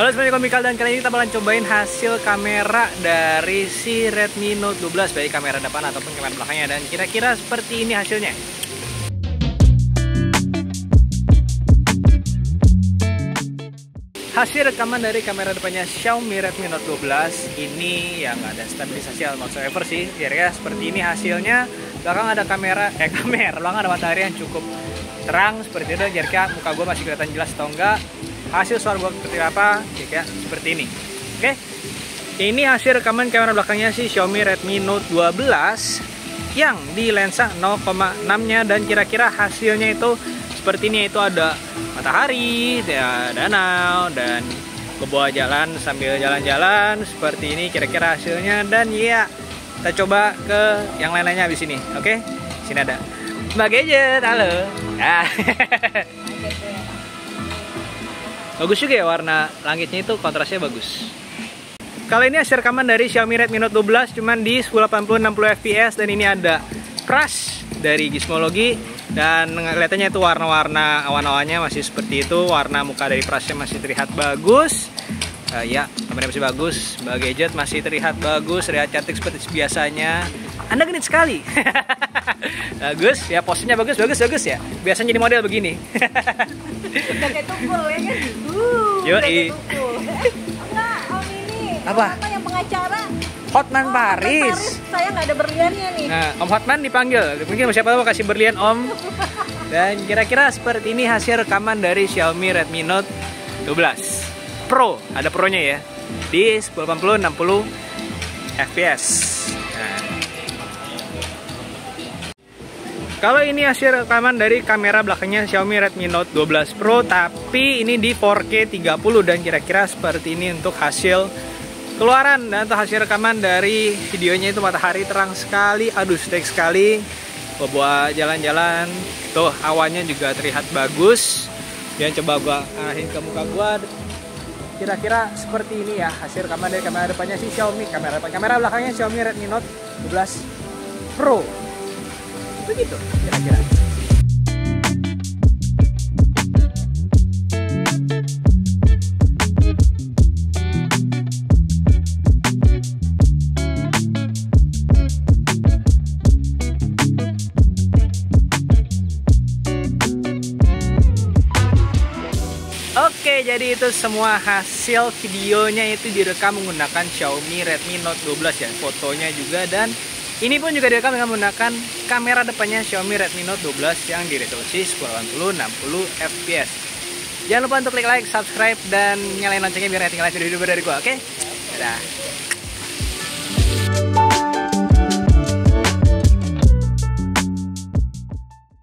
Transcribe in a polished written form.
Halo semuanya, Komikal, dan kali ini kita bakalan cobain hasil kamera dari si Redmi Note 12, baik kamera depan ataupun kamera belakangnya, dan kira-kira seperti ini hasilnya. Hasil rekaman dari kamera depannya Xiaomi Redmi Note 12 ini yang nggak ada stabilisasi whatsoever sih. Kira-kira seperti ini hasilnya. Belakang ada belakang ada matahari yang cukup terang seperti itu. Kira-kira muka gue masih kelihatan jelas atau enggak. Hasil suara gue seperti apa, kira-kira seperti ini. Oke, ini hasil rekaman kamera belakangnya si Xiaomi Redmi Note 12 yang di lensa 0,6 nya, dan kira-kira hasilnya itu seperti ini. Itu ada matahari, danau, dan kebawa jalan sambil jalan-jalan seperti ini kira-kira hasilnya. Dan ya, kita coba ke yang lain-lainnya habis ini. Oke, sini ada Mbak Gadget, halo. Bagus juga ya, warna langitnya itu kontrasnya bagus. Kali ini hasil rekaman dari Xiaomi Redmi Note 12 cuman di 1080 60 fps, dan ini ada crash dari Gizmology, dan kelihatannya itu warna-warna awan-awannya masih seperti itu. Warna muka dari crushnya masih terlihat bagus. Ya, kameranya masih bagus. Mbak Gadget masih terlihat bagus, terlihat cantik seperti biasanya. Anda genit sekali. Bagus ya, posisinya bagus ya. Biasanya jadi model begini. Udah kayak tukul ya kan? Yoi. Enggak, Om ini. Apa? Yang pengacara? Hotman Paris. Saya nggak ada berliannya nih. Nah, Om Hotman dipanggil. Mungkin siapa tahu kasih berlian Om. Dan kira-kira seperti ini hasil rekaman dari Xiaomi Redmi Note 12 Pro. Ada Pro-nya ya. Di 1080 60 fps. Kalau ini hasil rekaman dari kamera belakangnya Xiaomi Redmi Note 12 Pro, tapi ini di 4K 30, dan kira-kira seperti ini untuk hasil keluaran. Dan untuk hasil rekaman dari videonya itu matahari terang sekali, aduh steak sekali. Bawa jalan-jalan, tuh awannya juga terlihat bagus. Dan coba gua arahin ke muka gua. Kira-kira seperti ini ya hasil rekaman dari kamera depannya si Xiaomi, kamera belakangnya Xiaomi Redmi Note 12 Pro. Begitu kira-kira. Oke, jadi itu semua hasil videonya itu direkam menggunakan Xiaomi Redmi Note 12 ya, fotonya juga. Dan ini pun juga direkam dengan menggunakan kamera depannya Xiaomi Redmi Note 12 yang di resolusi 1080 60 fps. Jangan lupa untuk klik like, subscribe, dan nyalain loncengnya biar nggak ketinggalan video-video dari gua. Oke? Dadah.